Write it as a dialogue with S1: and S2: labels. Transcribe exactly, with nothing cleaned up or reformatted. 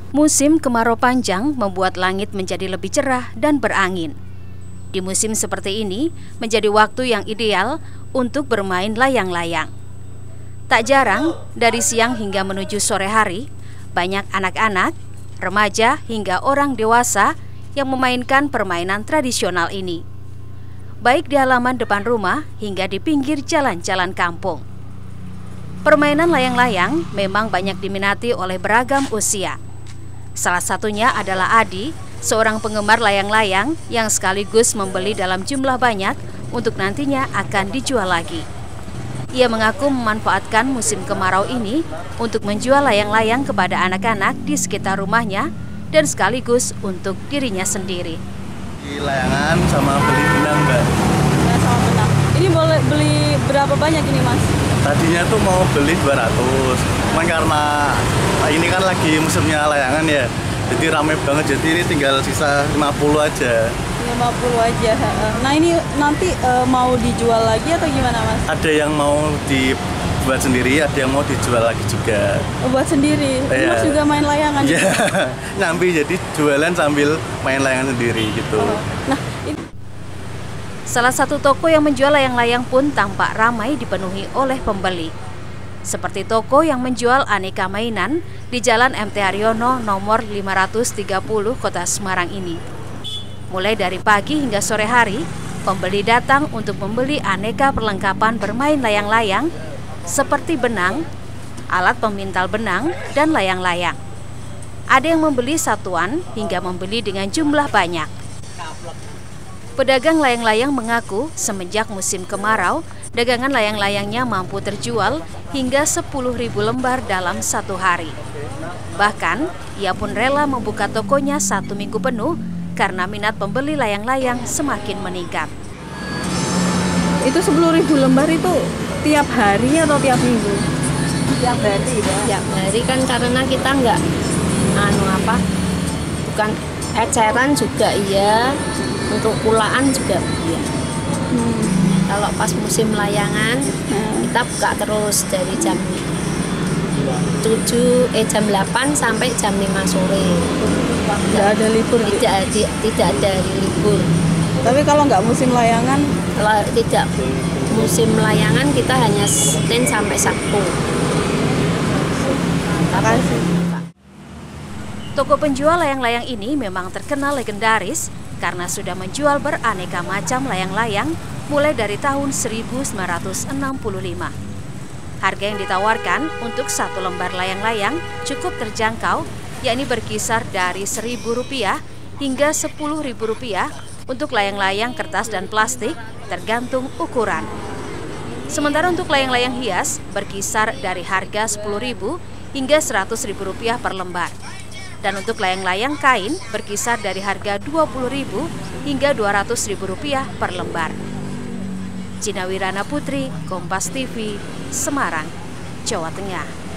S1: Musim kemarau panjang membuat langit menjadi lebih cerah dan berangin. Di musim seperti ini menjadi waktu yang ideal untuk bermain layang-layang. Tak jarang, dari siang hingga menuju sore hari, banyak anak-anak, remaja hingga orang dewasa yang memainkan permainan tradisional ini. Baik di halaman depan rumah hingga di pinggir jalan-jalan kampung. Permainan layang-layang memang banyak diminati oleh beragam usia. Salah satunya adalah Adi, seorang penggemar layang-layang yang sekaligus membeli dalam jumlah banyak untuk nantinya akan dijual lagi. Ia mengaku memanfaatkan musim kemarau ini untuk menjual layang-layang kepada anak-anak di sekitar rumahnya dan sekaligus untuk dirinya sendiri.
S2: Di layangan sama beli benang, Mbak.
S3: Ya, sama benang. Ini boleh beli berapa banyak ini, Mas?
S2: Tadinya tuh mau beli dua ratus, cuman karena ini kan lagi musimnya layangan ya, jadi rame banget, jadi ini tinggal sisa lima puluh aja.
S3: lima puluh aja. Nah ini nanti e, mau dijual lagi atau gimana, Mas?
S2: Ada yang mau dibuat sendiri, ada yang mau dijual lagi juga.
S3: Oh, buat sendiri?
S2: Iya.
S3: Mas juga main layangan?
S2: Iya, nyambi jadi jualan sambil main layangan sendiri gitu.
S3: Oh. Nah, ini...
S1: Salah satu toko yang menjual layang-layang pun tampak ramai dipenuhi oleh pembeli. Seperti toko yang menjual aneka mainan di Jalan M T Haryono nomor lima ratus tiga puluh Kota Semarang ini. Mulai dari pagi hingga sore hari, pembeli datang untuk membeli aneka perlengkapan bermain layang-layang seperti benang, alat pemintal benang, dan layang-layang. Ada yang membeli satuan hingga membeli dengan jumlah banyak. Pedagang layang-layang mengaku semenjak musim kemarau, dagangan layang-layangnya mampu terjual hingga sepuluh ribu lembar dalam satu hari. Bahkan, ia pun rela membuka tokonya satu minggu penuh karena minat pembeli layang-layang semakin meningkat.
S3: Itu sepuluh ribu lembar itu tiap hari atau tiap minggu? Tiap hari, ya?
S4: Tiap hari kan karena kita nggak, anu apa, bukan eceran juga iya, untuk pulaan juga iya. Hmm. Kalau pas musim layangan, hmm. kita buka terus dari jam tujuh, eh jam delapan sampai jam lima sore.
S3: Tidak ada libur?
S4: Tidak, di, tidak ada libur.
S3: Tapi kalau nggak musim layangan?
S4: Kalau tidak musim layangan kita hanya Senin sampai Sabtu.
S3: Terima kasih.
S1: Toko penjual layang-layang ini memang terkenal legendaris karena sudah menjual beraneka macam layang-layang mulai dari tahun seribu sembilan ratus enam puluh lima. Harga yang ditawarkan untuk satu lembar layang-layang cukup terjangkau, yakni berkisar dari seribu rupiah hingga sepuluh ribu rupiah untuk layang-layang kertas dan plastik tergantung ukuran. Sementara untuk layang-layang hias berkisar dari harga sepuluh ribu hingga seratus ribu rupiah per lembar. Dan untuk layang-layang kain berkisar dari harga dua puluh ribu hingga dua ratus ribu rupiah per lembar. Cina Wirana Putri, Kompas T V, Semarang, Jawa Tengah.